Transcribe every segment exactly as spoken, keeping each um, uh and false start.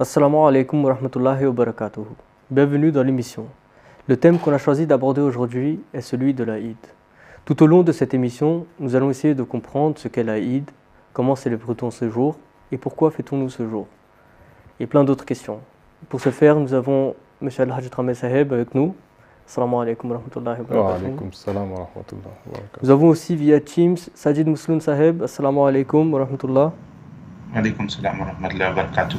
Assalamu alaikum wa rahmatullahi wa barakatuh. Bienvenue dans l'émission. Le thème qu'on a choisi d'aborder aujourd'hui est celui de l'Aïd. Tout au long de cette émission, nous allons essayer de comprendre ce qu'est l'Aïd, comment célèbre-t-on ce jour et pourquoi fêtons-nous ce jour. Et plein d'autres questions. Pour ce faire, nous avons M. Al-Hajj Tramé Saheb avec nous. Assalamu alaikum wa rahmatullahi wa barakatuh. Wa alaikum salam wa rahmatullahi wa barakatuh. Nous avons aussi via Teams Sajid Muslim Saheb. Assalamu alaikum wa rahmatullahi. Wa alaikum salam wa rahmatullahi wa barakatuh.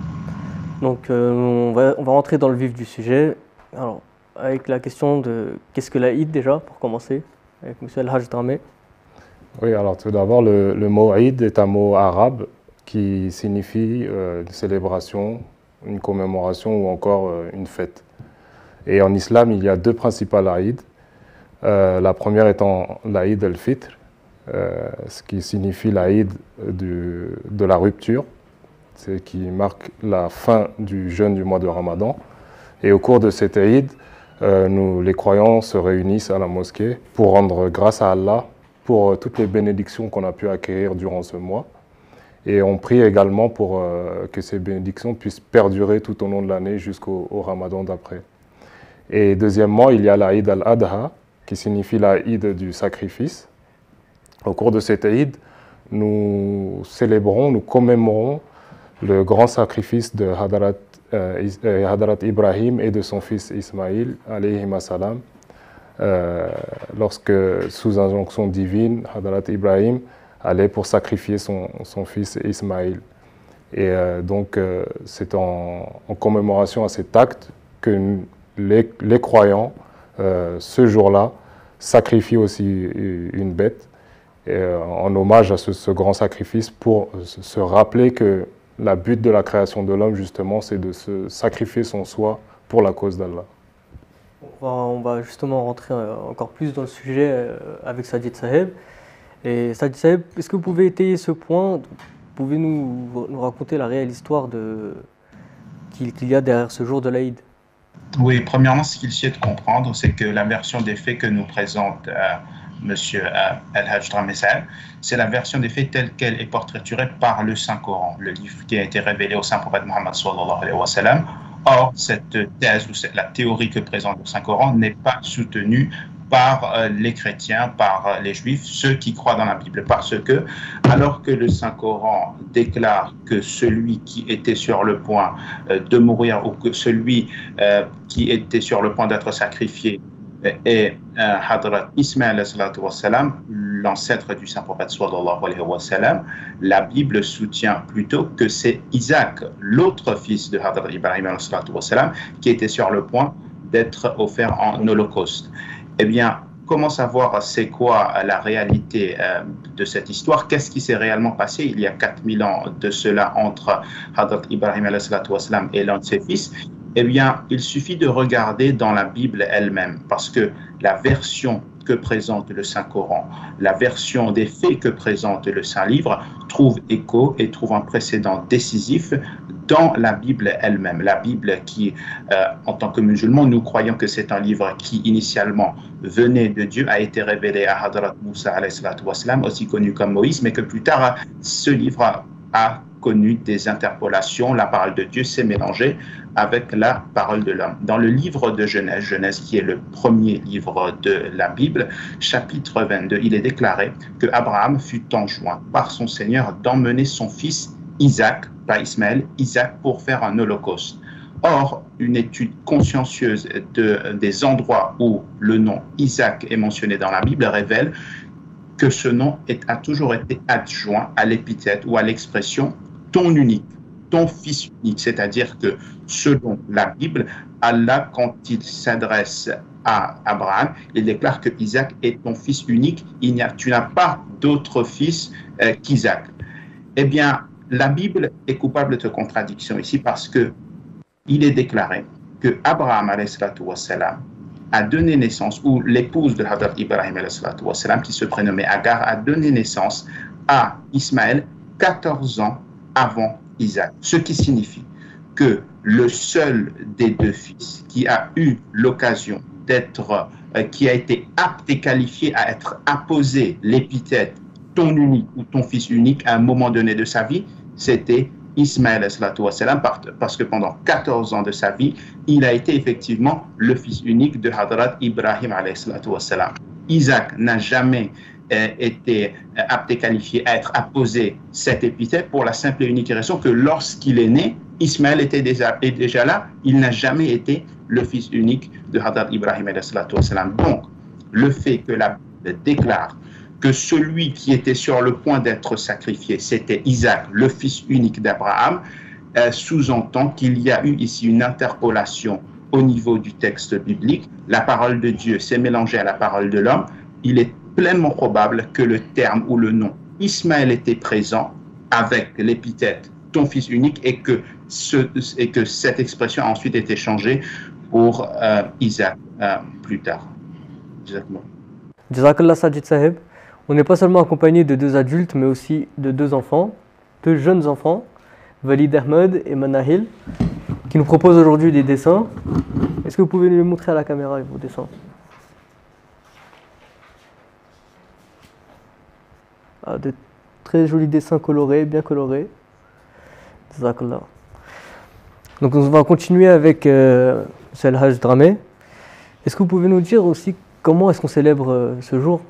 Donc euh, on, va, on va rentrer dans le vif du sujet. Alors, avec la question de qu'est-ce que l'Aïd déjà, pour commencer, avec M. Al-Hajj Tramé. Oui, alors tout d'abord, le, le mot Aïd est un mot arabe qui signifie euh, une célébration, une commémoration ou encore euh, une fête. Et en islam, il y a deux principales Aïd. Euh, la première étant l'Aïd al-Fitr, euh, ce qui signifie l'Aïd de la rupture, c'est qui marque la fin du jeûne du mois de Ramadan. Et au cours de cet Aïd, euh, nous, les croyants, se réunissent à la mosquée pour rendre grâce à Allah pour euh, toutes les bénédictions qu'on a pu acquérir durant ce mois. Et on prie également pour euh, que ces bénédictions puissent perdurer tout au long de l'année jusqu'au au Ramadan d'après. Et deuxièmement, il y a l'Aïd al-Adha, qui signifie l'Aïd du sacrifice. Au cours de cet Aïd, nous célébrons, nous commémorons le grand sacrifice de Hadrat, euh, Hadrat Ibrahim et de son fils Ismaïl, alayhi salam, euh, lorsque, sous injonction divine, Hadrat Ibrahim allait pour sacrifier son, son fils Ismaïl. Et euh, donc, euh, c'est en, en commémoration à cet acte que les, les croyants, euh, ce jour-là, sacrifient aussi une bête, et, euh, en hommage à ce, ce grand sacrifice pour se rappeler que la but de la création de l'homme, justement, c'est de se sacrifier son soi pour la cause d'Allah. On va, on va justement rentrer encore plus dans le sujet avec Sajid Saheb. Et Sajid Saheb, est-ce que vous pouvez étayer ce point? Pouvez nous, nous raconter la réelle histoire de, qu'il, qu'il y a derrière ce jour de l'Aïd? Oui, premièrement, ce qu'il faut comprendre, c'est que la version des faits que nous présente euh, M. Al-Hajj Tramé Saheb, c'est la version des faits telle qu'elle est portraiturée par le Saint-Coran, le livre qui a été révélé au Saint-Prophète Mohammed sallallahu alayhi wa sallam. Or, cette thèse ou cette, la théorie que présente le Saint-Coran n'est pas soutenue par euh, les chrétiens, par euh, les juifs, ceux qui croient dans la Bible. Parce que, alors que le Saint-Coran déclare que celui qui était sur le point euh, de mourir ou que celui euh, qui était sur le point d'être sacrifié est euh, Hadrat Ismaïl, l'ancêtre du Saint-Prophète sallallahu alayhi wa sallam, la Bible soutient plutôt que c'est Isaac, l'autre fils de Hadrat Ibrahim, qui était sur le point d'être offert en holocauste. Eh bien, comment savoir c'est quoi la réalité euh, de cette histoire? Qu'est-ce qui s'est réellement passé il y a quatre mille ans de cela entre Hadrat Ibrahim et l'un de ses fils? Eh bien, il suffit de regarder dans la Bible elle-même, parce que la version que présente le Saint-Coran, la version des faits que présente le Saint-Livre, trouve écho et trouve un précédent décisif dans la Bible elle-même. La Bible qui, euh, en tant que musulmans, nous croyons que c'est un livre qui, initialement, venait de Dieu, a été révélé à Hadrat Moussa, aussi connu comme Moïse, mais que plus tard, ce livre a, a connu des interpolations. La parole de Dieu s'est mélangée avec la parole de l'homme. Dans le livre de Genèse, Genèse qui est le premier livre de la Bible, chapitre vingt-deux, il est déclaré que Abraham fut enjoint par son Seigneur d'emmener son fils Isaac, pas Ismaël, Isaac pour faire un holocauste. Or, une étude consciencieuse de, des endroits où le nom Isaac est mentionné dans la Bible révèle que ce nom est, a toujours été adjoint à l'épithète ou à l'expression ton unique, ton fils unique, c'est-à-dire que selon la Bible, Allah, quand il s'adresse à Abraham, il déclare que Isaac est ton fils unique, il n'y a, tu n'as pas d'autre fils euh, qu'Isaac. Eh bien, la Bible est coupable de contradiction ici parce que il est déclaré que Abraham a donné naissance, ou l'épouse de Hadrat Ibrahim qui se prénommait Agar, a donné naissance à Ismaël quatorze ans avant Isaac. Ce qui signifie que le seul des deux fils qui a eu l'occasion d'être, euh, qui a été apte et qualifié à être apposé l'épithète ton unique ou ton fils unique à un moment donné de sa vie, c'était Ismaël parce que pendant quatorze ans de sa vie, il a été effectivement le fils unique de Hadrat Ibrahim. Isaac n'a jamais euh, été euh, apte et qualifié à être apposé cette épithète pour la simple et unique raison que lorsqu'il est né, Ismaël était déjà, est déjà là, il n'a jamais été le fils unique de Hadrat Ibrahim. Donc, le fait que la Bible déclare que celui qui était sur le point d'être sacrifié, c'était Isaac, le fils unique d'Abraham, euh, sous-entend qu'il y a eu ici une interpolation au niveau du texte biblique. La parole de Dieu s'est mélangée à la parole de l'homme. Il est pleinement probable que le terme ou le nom Ismaël était présent avec l'épithète ton fils unique et que, ce, et que cette expression a ensuite été changée pour euh, Isaac euh, plus tard. Exactement. Jazakallah Sajid Sahib. On n'est pas seulement accompagné de deux adultes, mais aussi de deux enfants, deux jeunes enfants, Walid Ahmed et Manahil, qui nous proposent aujourd'hui des dessins. Est-ce que vous pouvez les montrer à la caméra, vos dessins? Ah, de très jolis dessins colorés, bien colorés. Jazakallah. Donc on va continuer avec euh, M. Al-Hajj Dramé. Est-ce que vous pouvez nous dire aussi comment est-ce qu'on célèbre euh, ce jour?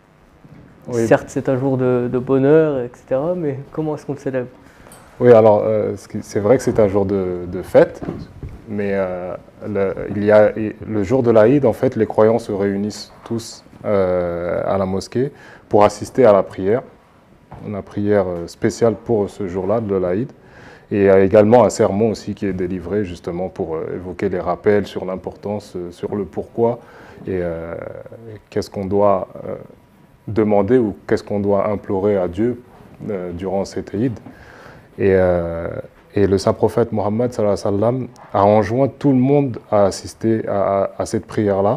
Oui. Certes, c'est un jour de, de bonheur, et cetera, mais comment est-ce qu'on le célèbre? Oui, alors euh, c'est vrai que c'est un jour de, de fête, mais euh, le, il y a, le jour de l'Aïd, en fait, les croyants se réunissent tous euh, à la mosquée pour assister à la prière, une prière spéciale pour ce jour-là de l'Aïd. Et il y a également un sermon aussi qui est délivré justement pour euh, évoquer les rappels sur l'importance, euh, sur le pourquoi et euh, qu'est-ce qu'on doit euh, demander ou qu'est-ce qu'on doit implorer à Dieu euh, durant cet Eid. Et, euh, et le saint prophète Mohammed sallallahu alayhi wa sallam a enjoint tout le monde à assister à, à, à cette prière-là,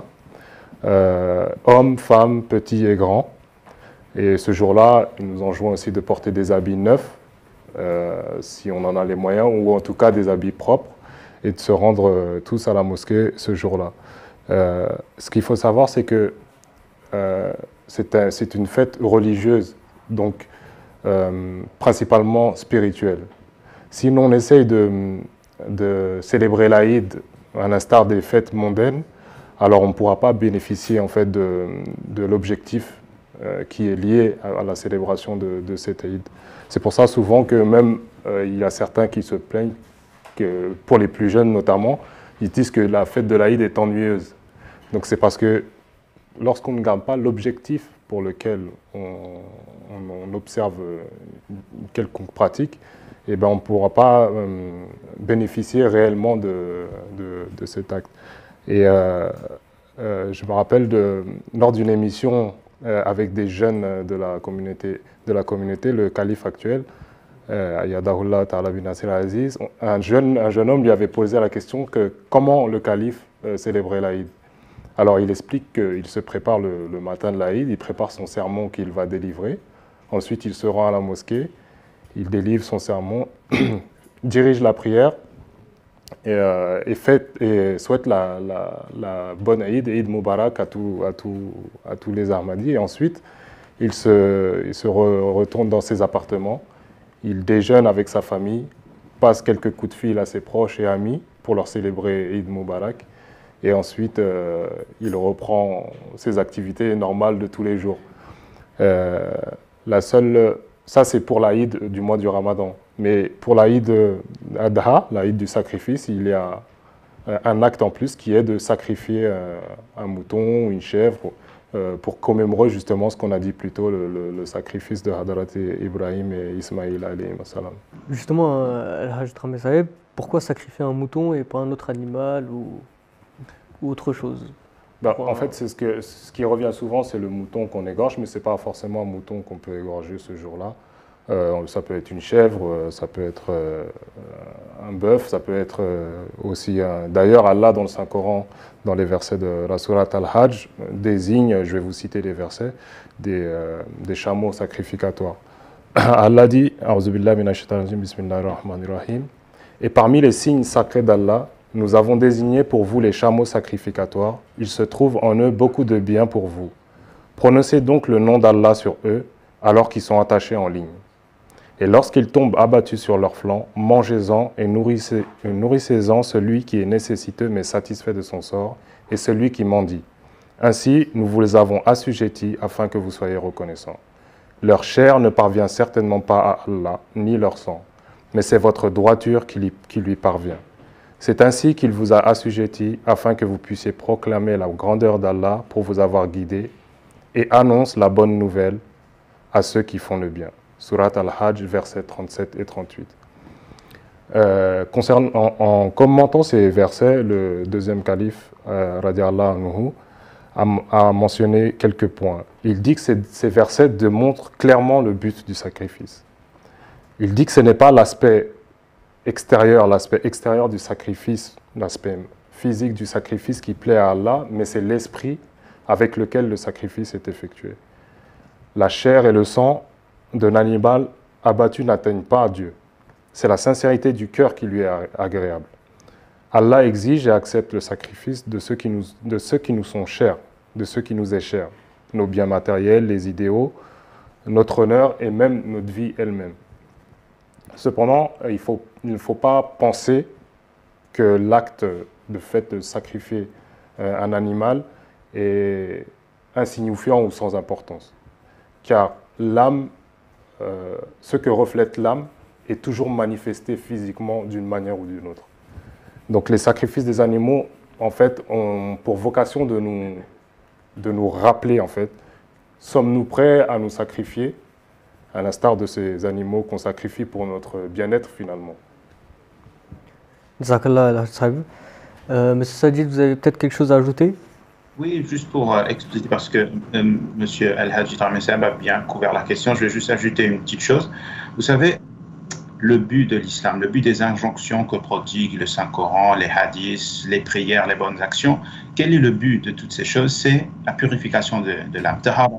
euh, hommes, femmes, petits et grands. Et ce jour-là, il nous enjoint aussi de porter des habits neufs, euh, si on en a les moyens, ou en tout cas des habits propres, et de se rendre euh, tous à la mosquée ce jour-là. Euh, ce qu'il faut savoir, c'est que euh, c'est un, c'est une fête religieuse, donc euh, principalement spirituelle. Si l'on essaye de, de célébrer l'Aïd à l'instar des fêtes mondaines, alors on ne pourra pas bénéficier en fait de, de l'objectif euh, qui est lié à, à la célébration de, de cet Aïd. C'est pour ça souvent que même euh, il y a certains qui se plaignent, que, pour les plus jeunes notamment, ils disent que la fête de l'Aïd est ennuyeuse. Donc c'est parce que lorsqu'on ne garde pas l'objectif pour lequel on, on, on observe une quelconque pratique, eh ben on ne pourra pas euh, bénéficier réellement de, de, de cet acte. Et euh, euh, je me rappelle de, lors d'une émission euh, avec des jeunes de la communauté, de la communauté le calife actuel, euh, Ayadahullah Ta'ala bin Nasir Aziz, un jeune, un jeune homme lui avait posé la question que comment le calife euh, célébrait l'Aïd. Alors il explique qu'il se prépare le, le matin de l'Aïd, il prépare son sermon qu'il va délivrer, ensuite il se rend à la mosquée, il délivre son sermon, dirige la prière et, euh, et, fait, et souhaite la, la, la bonne Aïd, Eid Mubarak à, tout, à, tout, à tous les Ahmadis. Et ensuite, il se, il se re, retourne dans ses appartements, il déjeune avec sa famille, passe quelques coups de fil à ses proches et amis pour leur célébrer Eid Mubarak. Et ensuite, euh, il reprend ses activités normales de tous les jours. Euh, la seule... Ça, c'est pour l'Aïd du mois du Ramadan. Mais pour l'Aïd Adha, l'Aïd du sacrifice, il y a un acte en plus qui est de sacrifier un mouton ou une chèvre pour commémorer justement ce qu'on a dit plus tôt, le, le, le sacrifice de Hadrat Ibrahim et Ismaïl alayhi salam. Justement, Al-Hajj Dramé Sahib, pourquoi sacrifier un mouton et pas un autre animal ou, ou autre chose? Bah, en fait, c'est ce, que, ce qui revient souvent, c'est le mouton qu'on égorge, mais ce n'est pas forcément un mouton qu'on peut égorger ce jour-là. Euh, ça peut être une chèvre, ça peut être euh, un bœuf, ça peut être euh, aussi un... D'ailleurs, Allah, dans le Saint-Coran, dans les versets de la sourate Al-Hajj, désigne, je vais vous citer les versets, des, euh, des chameaux sacrificatoires. Allah dit, « A'udzubillah minash shaitanir rajim, bismillahir rahmanir rahim » Et parmi les signes sacrés d'Allah, nous avons désigné pour vous les chameaux sacrificatoires. Il se trouve en eux beaucoup de bien pour vous. Prononcez donc le nom d'Allah sur eux, alors qu'ils sont attachés en ligne. Et lorsqu'ils tombent abattus sur leurs flancs, mangez-en et nourrissez, nourrissez-en celui qui est nécessiteux mais satisfait de son sort, et celui qui mendie. Ainsi, nous vous les avons assujettis afin que vous soyez reconnaissants. Leur chair ne parvient certainement pas à Allah, ni leur sang, mais c'est votre droiture qui lui, qui lui parvient. C'est ainsi qu'il vous a assujettis afin que vous puissiez proclamer la grandeur d'Allah pour vous avoir guidés et annonce la bonne nouvelle à ceux qui font le bien. Surat Al-Hajj, versets trente-sept et trente-huit. Euh, concernant, en, en commentant ces versets, le deuxième calife, euh, radiallahu anhu, a, a mentionné quelques points. Il dit que ces, ces versets démontrent clairement le but du sacrifice. Il dit que ce n'est pas l'aspect extérieur, l'aspect extérieur du sacrifice, l'aspect physique du sacrifice qui plaît à Allah, mais c'est l'esprit avec lequel le sacrifice est effectué. La chair et le sang d'un animal abattu n'atteignent pas à Dieu. C'est la sincérité du cœur qui lui est agréable. Allah exige et accepte le sacrifice de ceux qui nous, de ceux qui nous sont chers, de ceux qui nous est cher, nos biens matériels, les idéaux, notre honneur et même notre vie elle-même. Cependant, il faut, il ne faut pas penser que l'acte de fait de sacrifier un animal est insignifiant ou sans importance. Car l'âme, euh, ce que reflète l'âme, est toujours manifesté physiquement d'une manière ou d'une autre. Donc les sacrifices des animaux, en fait, ont pour vocation de nous, de nous rappeler, en fait, sommes-nous prêts à nous sacrifier, à l'instar de ces animaux qu'on sacrifie pour notre bien-être finalement. Jazakallah al-Sahib. Euh, Monsieur Sajid, vous avez peut-être quelque chose à ajouter? Oui, juste pour euh, expliquer, parce que euh, Monsieur Al-Hajj a bien couvert la question, je vais juste ajouter une petite chose. Vous savez, le but de l'islam, le but des injonctions que prodigue le Saint-Coran, les hadiths, les prières, les bonnes actions, quel est le but de toutes ces choses? C'est la purification de, de l'âme,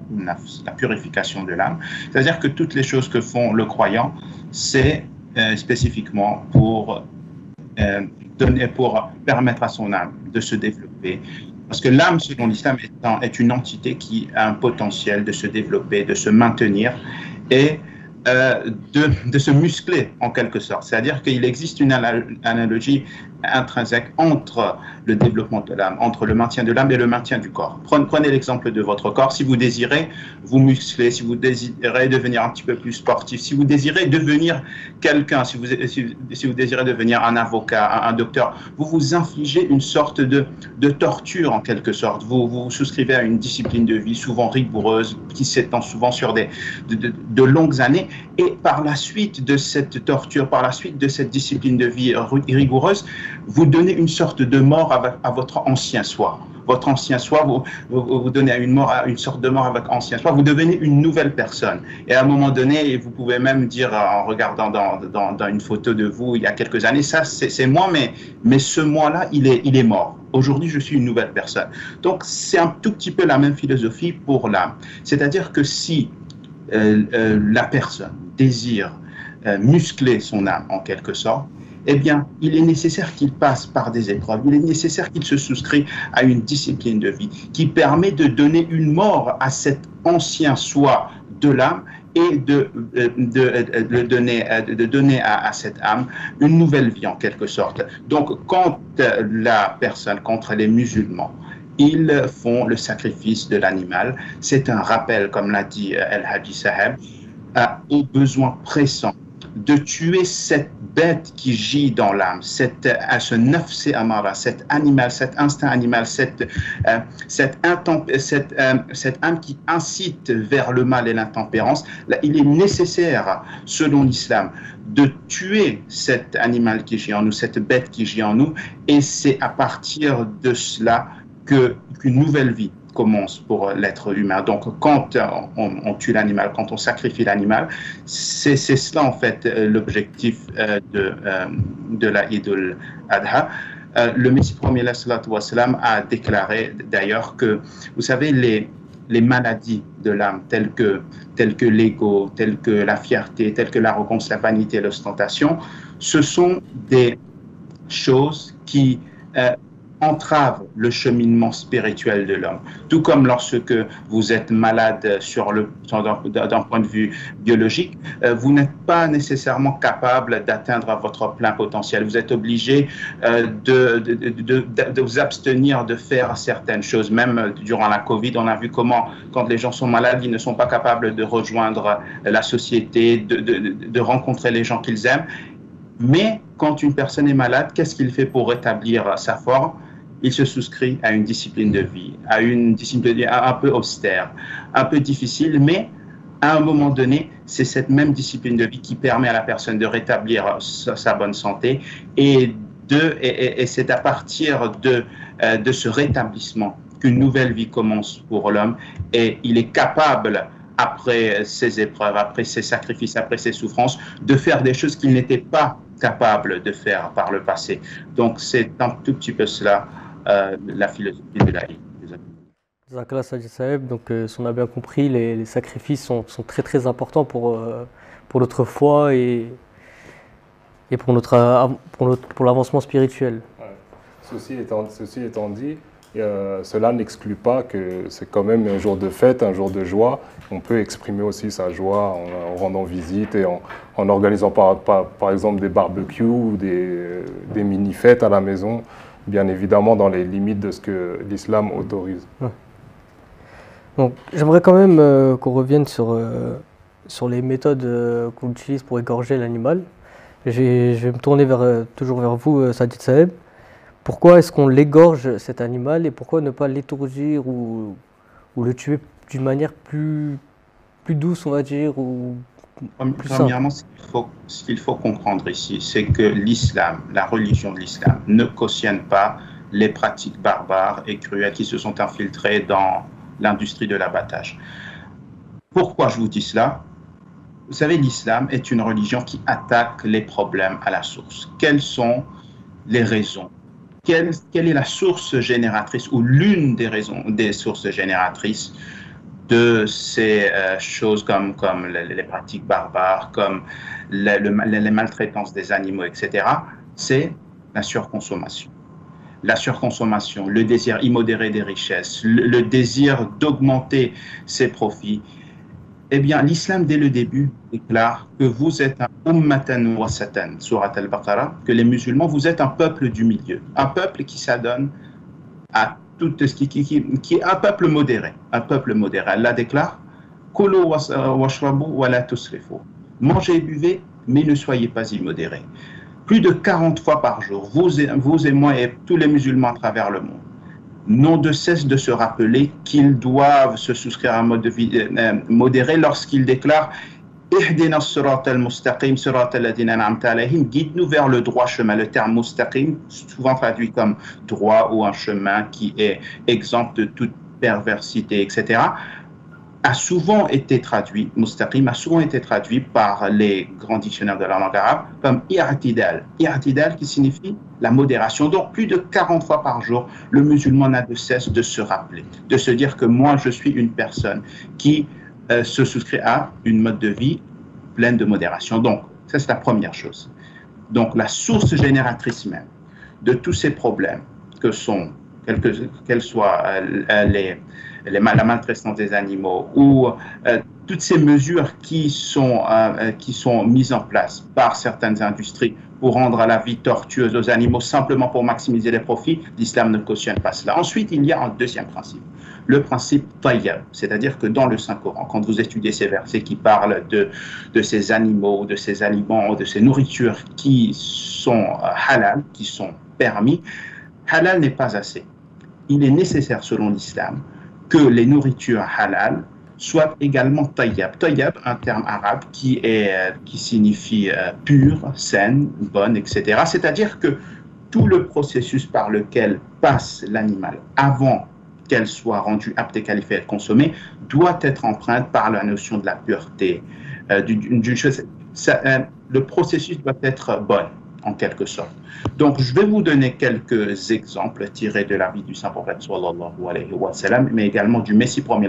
la purification de l'âme. C'est-à-dire que toutes les choses que font le croyant, c'est euh, spécifiquement pour, euh, donner, pour permettre à son âme de se développer. Parce que l'âme, selon l'islam, est, est une entité qui a un potentiel de se développer, de se maintenir et Euh, de, de se muscler en quelque sorte. C'est-à-dire qu'il existe une analogie intrinsèque entre le développement de l'âme, entre le maintien de l'âme et le maintien du corps. Prenez, prenez l'exemple de votre corps. Si vous désirez vous muscler, si vous désirez devenir un petit peu plus sportif, si vous désirez devenir quelqu'un, si vous, si, si vous désirez devenir un avocat, un, un docteur, vous vous infligez une sorte de, de torture en quelque sorte. Vous vous souscrivez à une discipline de vie souvent rigoureuse, qui s'étend souvent sur des, de, de, de longues années. Et par la suite de cette torture, par la suite de cette discipline de vie rigoureuse, vous donnez une sorte de mort à, à votre ancien soi. Votre ancien soi, vous, vous, vous donnez une, mort, une sorte de mort à votre ancien soi, vous devenez une nouvelle personne. Et à un moment donné, vous pouvez même dire, en regardant dans, dans, dans une photo de vous il y a quelques années, ça c'est moi, mais, mais ce moi-là, il est, il est mort. Aujourd'hui, je suis une nouvelle personne. Donc, c'est un tout petit peu la même philosophie pour l'âme. C'est-à-dire que si euh, euh, la personne désire euh, muscler son âme, en quelque sorte, eh bien, il est nécessaire qu'il passe par des épreuves, il est nécessaire qu'il se souscrit à une discipline de vie qui permet de donner une mort à cet ancien soi de l'âme et de, de, de, de donner, de donner à, à cette âme une nouvelle vie en quelque sorte. Donc, quand la personne, contre les musulmans, ils font le sacrifice de l'animal, c'est un rappel, comme l'a dit El-Hajj Saheb, au besoin pressant de tuer cette bête qui gît dans l'âme, cette, ce nafs amara, cet animal, cet instinct animal, cette, euh, cette, cette, euh, cette âme qui incite vers le mal et l'intempérance. Il est nécessaire, selon l'islam, de tuer cet animal qui gît en nous, cette bête qui gît en nous, et c'est à partir de cela que, qu'une nouvelle vie commence pour l'être humain. Donc, quand on, on tue l'animal, quand on sacrifie l'animal, c'est cela en fait l'objectif euh, de, euh, de la Eid al-Adha. Euh, le Messie premier a déclaré d'ailleurs que, vous savez, les, les maladies de l'âme, telles que, telles que l'ego, telles que la fierté, telles que l'arrogance, la vanité, l'ostentation, ce sont des choses qui euh, entrave le cheminement spirituel de l'homme. Tout comme lorsque vous êtes malade sur le, d'un point de vue biologique, vous n'êtes pas nécessairement capable d'atteindre votre plein potentiel. Vous êtes obligé de, de, de, de, de vous abstenir de faire certaines choses. Même durant la Covid, on a vu comment, quand les gens sont malades, ils ne sont pas capables de rejoindre la société, de, de, de rencontrer les gens qu'ils aiment. Mais quand une personne est malade, qu'est-ce qu'il fait pour rétablir sa forme? Il se souscrit à une discipline de vie, à une discipline de vie un peu austère, un peu difficile, mais à un moment donné, c'est cette même discipline de vie qui permet à la personne de rétablir sa, sa bonne santé et, de, et, et, et c'est à partir de, euh, de ce rétablissement qu'une nouvelle vie commence pour l'homme et il est capable, après ses épreuves, après ses sacrifices, après ses souffrances, de faire des choses qu'il n'était pas capable de faire par le passé. Donc c'est un tout petit peu cela. Euh, la philosophie de la Eid. Zakla Sajid Saeb, donc euh, si on a bien compris, les, les sacrifices sont, sont très très importants pour, euh, pour notre foi et, et pour, notre, pour, notre, pour l'avancement spirituel. Ouais. Ceci, étant, ceci étant dit, euh, cela n'exclut pas que c'est quand même un jour de fête, un jour de joie. On peut exprimer aussi sa joie en, en rendant visite et en, en organisant par, par, par exemple des barbecues ou des, des mini-fêtes à la maison. Bien évidemment dans les limites de ce que l'islam autorise. Ouais. Donc, j'aimerais quand même euh, qu'on revienne sur, euh, sur les méthodes euh, qu'on utilise pour égorger l'animal. Je vais me tourner vers, euh, toujours vers vous, euh, Sajid Saeb. Pourquoi est-ce qu'on l'égorge cet animal et pourquoi ne pas l'étourdir ou, ou le tuer d'une manière plus, plus douce, on va dire, ou plus simple? Premièrement, ce qu'il faut, ce qu'il faut comprendre ici, c'est que l'islam, la religion de l'islam, ne cautionne pas les pratiques barbares et cruelles qui se sont infiltrées dans l'industrie de l'abattage. Pourquoi je vous dis cela? Vous savez, l'islam est une religion qui attaque les problèmes à la source. Quelles sont les raisons? Quelle, quelle est la source génératrice ou l'une des raisons, des sources génératrices de ces euh, choses comme, comme les, les pratiques barbares, comme le, le, les maltraitances des animaux, et cetera, c'est la surconsommation. La surconsommation, le désir immodéré des richesses, le, le désir d'augmenter ses profits. Eh bien, l'islam, dès le début, déclare que vous êtes un ummatan wasatan, surat al-Baqarah, que les musulmans, vous êtes un peuple du milieu, un peuple qui s'adonne à tout ce qui, qui, qui, qui est un peuple modéré, un peuple modéré. Allah déclare Kulu washrabu wa la tusrifu. Mangez et buvez, mais ne soyez pas immodérés. Plus de quarante fois par jour, vous et, vous et moi et tous les musulmans à travers le monde n'ont de cesse de se rappeler qu'ils doivent se souscrire à un mode de vie euh, modéré lorsqu'ils déclarent Ihdina as-sirat al-mustaqim, sirat alladhina an'amta alayhim, guide-nous vers le droit chemin. Le terme mustaqim, souvent traduit comme droit ou un chemin qui est exempt de toute perversité, et cetera, a souvent été traduit, mustaqim a souvent été traduit par les grands dictionnaires de la langue arabe comme i'tidal. I'tidal qui signifie la modération. Donc plus de quarante fois par jour, le musulman n'a de cesse de se rappeler, de se dire que moi je suis une personne qui euh, se souscrit à une mode de vie pleine de modération. Donc ça c'est la première chose. Donc la source génératrice même de tous ces problèmes que sont, quelles que, qu'elles soient euh, les Les, la maltraitance des animaux ou euh, toutes ces mesures qui sont, euh, qui sont mises en place par certaines industries pour rendre la vie tortueuse aux animaux simplement pour maximiser les profits, l'islam ne cautionne pas cela. Ensuite, il y a un deuxième principe, le principe tayyab, c'est-à-dire que dans le Saint-Coran, quand vous étudiez ces versets qui parlent de, de ces animaux, de ces aliments, de ces nourritures qui sont euh, halal, qui sont permis, halal n'est pas assez. Il est nécessaire selon l'islam que les nourritures halal soient également tayyab. Tayyab, un terme arabe qui, est, qui signifie euh, pure, saine, bonne, et cetera. C'est-à-dire que tout le processus par lequel passe l'animal avant qu'elle soit rendue apte et qualifiée à être consommée doit être empreinte par la notion de la pureté. Euh, d'une chose, ça, euh, le processus doit être bon, en quelque sorte. Donc, je vais vous donner quelques exemples tirés de la vie du Saint-Prophète, sallallahu alayhi wa sallam, mais également du Messie premier,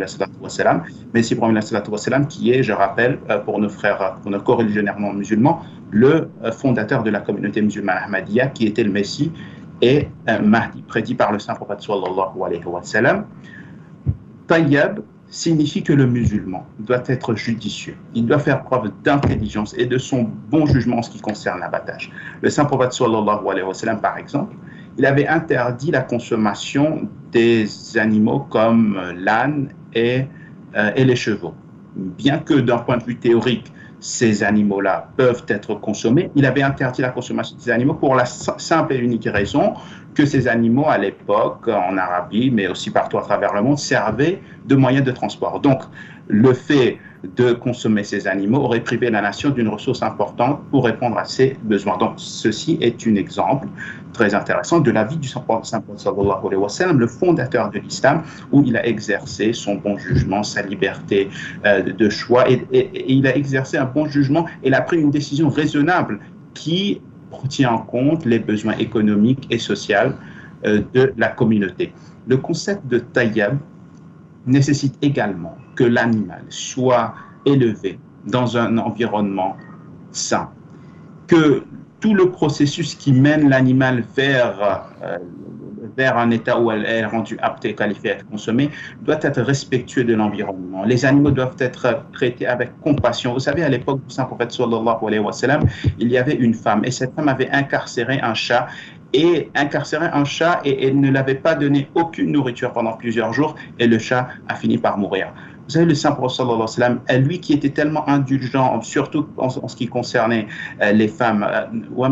Messie premier, qui est, je rappelle, pour nos frères, pour nos coreligionnaires non musulmans, le fondateur de la communauté musulmane Ahmadiyya, qui était le Messie, et un Mahdi, prédit par le saint prophète sallallahu alayhi wa sallam. Tayyab signifie que le musulman doit être judicieux, il doit faire preuve d'intelligence et de son bon jugement en ce qui concerne l'abattage. Le saint prophète sallallahu alayhi wa sallam, par exemple, il avait interdit la consommation des animaux comme l'âne et, euh, et les chevaux. Bien que d'un point de vue théorique, ces animaux-là peuvent être consommés, il avait interdit la consommation des animaux pour la simple et unique raison que ces animaux, à l'époque, en Arabie, mais aussi partout à travers le monde, servaient de moyen de transport. Donc, le fait de consommer ces animaux aurait privé la nation d'une ressource importante pour répondre à ses besoins. Donc, ceci est un exemple très intéressant de la vie du Saint-Prophète sallallahu alayhi wa sallam, le fondateur de l'islam, où il a exercé son bon jugement, sa liberté euh, de choix, et, et, et il a exercé un bon jugement, et il a pris une décision raisonnable qui tient en compte les besoins économiques et sociaux euh, de la communauté. Le concept de tayyab nécessite également que l'animal soit élevé dans un environnement sain, que tout le processus qui mène l'animal vers, euh, vers un état où elle est rendue apte et qualifiée à être consommée doit être respectueux de l'environnement. Les animaux doivent être traités avec compassion. Vous savez, à l'époque du Saint-Prophète sallallahu alayhi wa sallam, il y avait une femme et cette femme avait incarcéré un chat et incarcéré un chat et elle ne l'avait pas donné aucune nourriture pendant plusieurs jours et le chat a fini par mourir. Vous savez, le Saint-Prophète sallallahu alayhi wa sallam, lui qui était tellement indulgent, surtout en, en ce qui concernait euh, les femmes, nous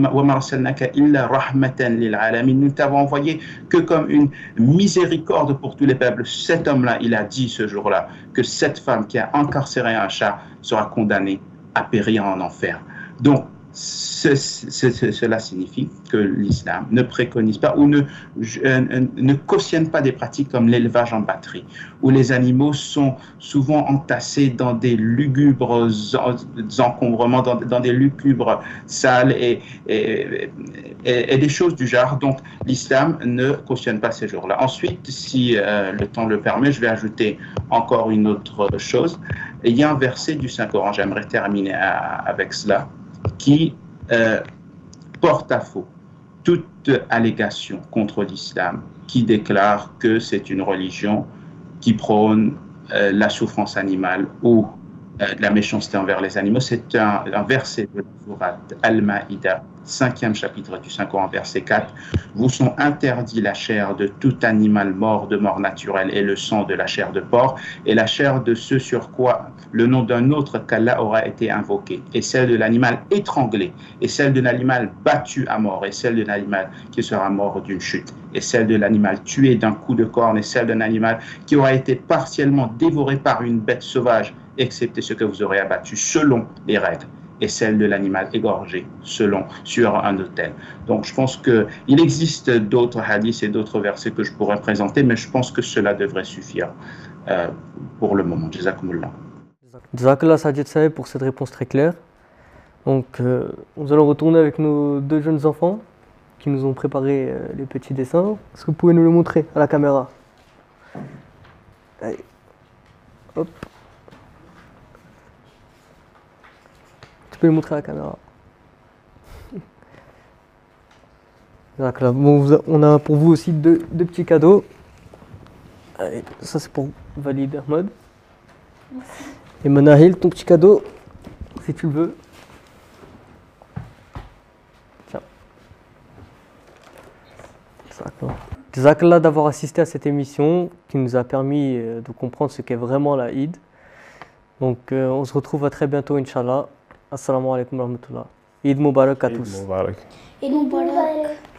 ne t'avons envoyé que comme une miséricorde pour tous les peuples. Cet homme-là, il a dit ce jour-là que cette femme qui a incarcéré un chat sera condamnée à périr en enfer. Donc, Ce, ce, ce, cela signifie que l'islam ne préconise pas ou ne, euh, ne cautionne pas des pratiques comme l'élevage en batterie, où les animaux sont souvent entassés dans des lugubres encombrements, dans, dans des lugubres salles et, et, et, et des choses du genre. Donc l'islam ne cautionne pas ces jours-là. Ensuite, si euh, le temps le permet, je vais ajouter encore une autre chose. Il y a un verset du Saint-Coran, j'aimerais terminer à, avec cela, qui euh, porte à faux toute allégation contre l'islam, qui déclare que c'est une religion qui prône euh, la souffrance animale ou euh, la méchanceté envers les animaux. C'est un, un verset de la sourate Al-Maïda, cinquième chapitre du Saint-Coran, verset quatre. Vous sont interdits la chair de tout animal mort de mort naturelle et le sang de la chair de porc et la chair de ce sur quoi le nom d'un autre qu'Allah aura été invoqué, et celle de l'animal étranglé, et celle de l'animal battu à mort, et celle de l'animal qui sera mort d'une chute, et celle de l'animal tué d'un coup de corne, et celle d'un animal qui aura été partiellement dévoré par une bête sauvage, excepté ce que vous aurez abattu selon les règles, et celle de l'animal égorgé selon sur un autel. Donc je pense qu'il existe d'autres hadiths et d'autres versets que je pourrais présenter, mais je pense que cela devrait suffire euh, pour le moment. Jazakumullah. Jazakallah Sajid Saeb pour cette réponse très claire. Donc euh, nous allons retourner avec nos deux jeunes enfants qui nous ont préparé euh, les petits dessins. Est-ce que vous pouvez nous le montrer à la caméra? Allez. Hop. Tu peux le montrer à la caméra. Bon, on a pour vous aussi deux, deux petits cadeaux. Allez, ça c'est pour Valid Ahmad. Et Manahil, ton petit cadeau, si tu le veux. Tiens. Jazakallah d'avoir assisté à cette émission qui nous a permis de comprendre ce qu'est vraiment la Eid. Donc euh, on se retrouve à très bientôt, Inch'Allah. Assalamu alaikum wa rahmatullah. Eid Mubarak à tous. Eid Mubarak. Eid Mubarak.